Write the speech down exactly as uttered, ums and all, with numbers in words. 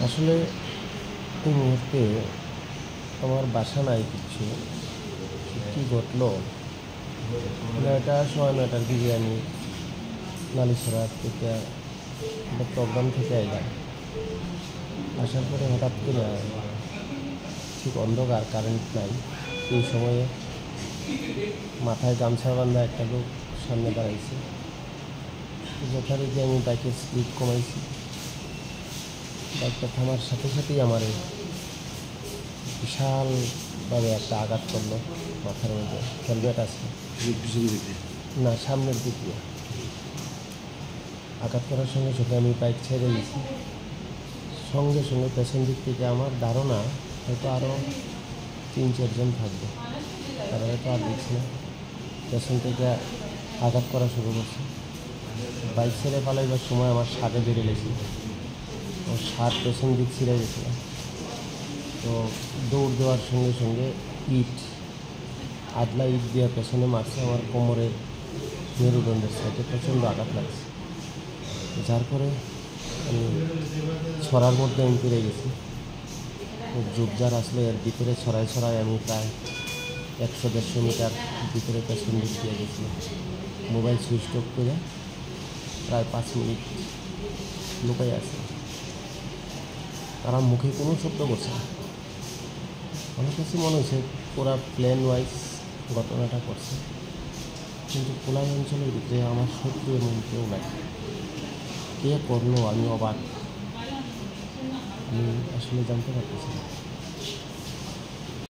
আসলে এই মুহূর্তে আমার বাসা নাই কিচ্ছু। কী ঘটলো মানে এটা সময় নয়টার দিকে আমি নালিশরা থেকে একটা প্রোগ্রাম থেকে আইলাম। আসার পরে হঠাৎ করে ঠিক অন্ধকার, কারেন্ট নাই। এই সময়ে মাথায় গামছা বান্ধা একটা লোক সামনে দাঁড়াইছে। যথারীতি আমি বাইকের স্পিড কমাইছি। বাইকটা থামার সাথে সাথেই আমার বিশালভাবে একটা আঘাত করলো মাথার মধ্যে। হেলমেট আছে না, সামনের দিক দিয়ে আঘাত করার সঙ্গে সঙ্গে আমি বাইক ছেড়ে দিয়েছি। সঙ্গে সঙ্গে পেছন দিক থেকে আমার ধারণা হয়তো আরও তিন চারজন থাকবে, তারা হয়তো আর দেখছি না। পেছন থেকে আঘাত করা শুরু করছে। বাইক ছেড়ে পালাইবার সময় আমার শার্টে বেড়ে লেছি, ও শার্ট পেছন দিক ছিঁড়ে গেছিল। তো দৌড় দেওয়ার সঙ্গে সঙ্গে ইট আদলা ইট দেওয়া পেছনে মারছে। আমার কোমরের মেরুদণ্ডের সাইডে প্রচণ্ড আঘাত লাগছে, যার পরে আমি ছড়ার মধ্যে আমি ফিরে গেছি। ঝোপঝাড় আসলে এর ভিতরে ছড়ায় ছড়ায় আমি প্রায় একশো দেড়শো মিটার ভিতরে পেছন দিক দিয়ে গেছি। মোবাইল সুইচ অফ করে প্রায় পাঁচ মিনিট লুকাই আছে। তারা মুখে কোনো শব্দ করছে না। আমার কাছে মনে হচ্ছে পুরা প্ল্যান ওয়াইজ ঘটনাটা করছে, কিন্তু খোলা অঞ্চলের ভিতরে আমার শত্রু এমন কেউ নাই। কে করলো আমি অবাক, আমি আসলে জানতে পারতেছি না।